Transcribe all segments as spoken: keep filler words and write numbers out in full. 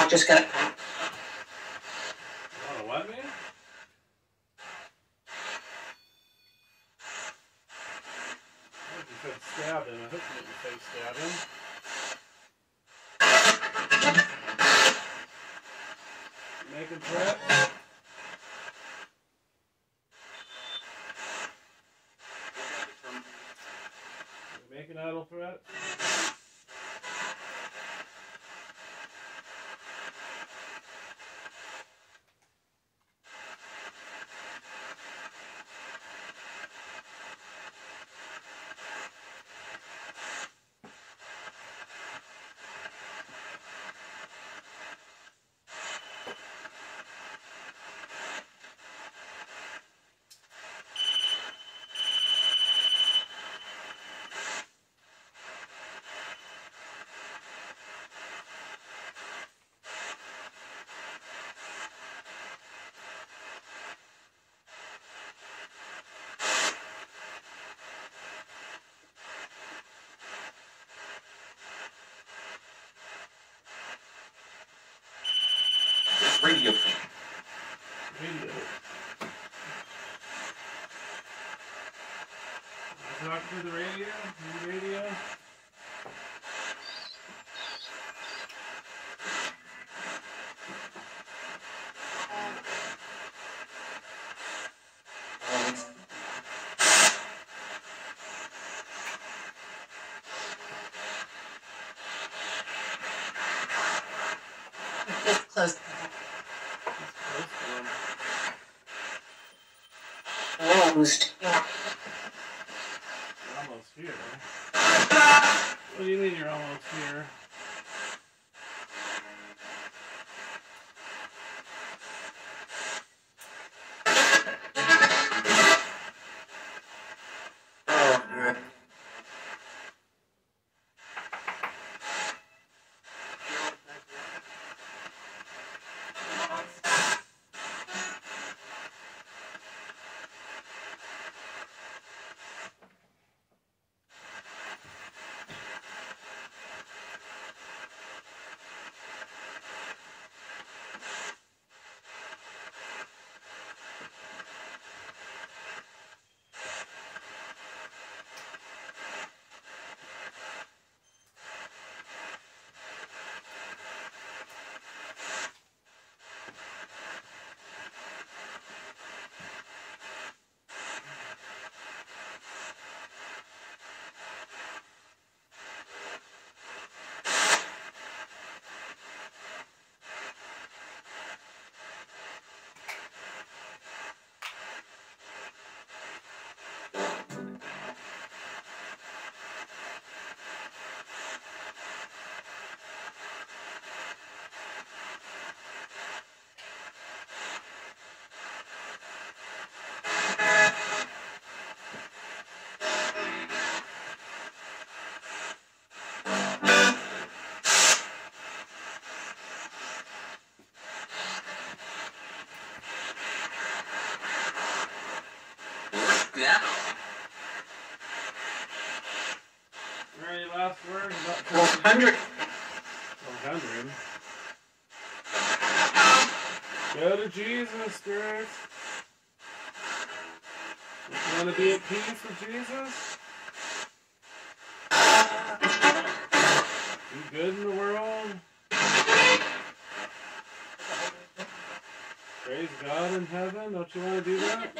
not just gonna. Oh, what, man? I hope you said stab him. I hope you didn't say stab him. Making threats. Making idle threats. Radio. Radio. Talk to the radio. The radio. Just close. Closed. You're almost here. What do you mean you're almost here? Yeah. Any last words about one hundred. one hundred? Go to Jesus, spirits. You want to be at peace with Jesus? Be good in the world? Praise God in heaven? Don't you want to do that?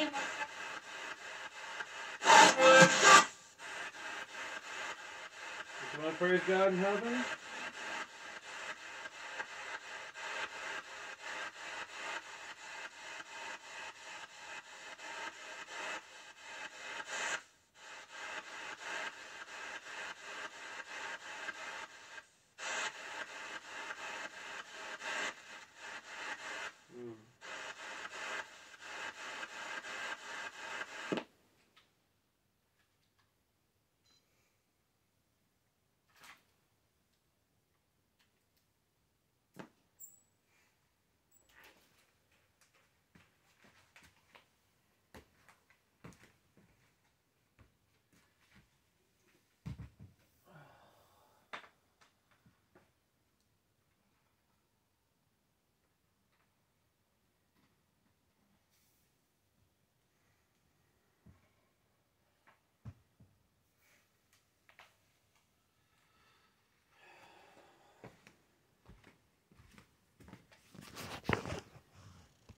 You want to praise God in heaven?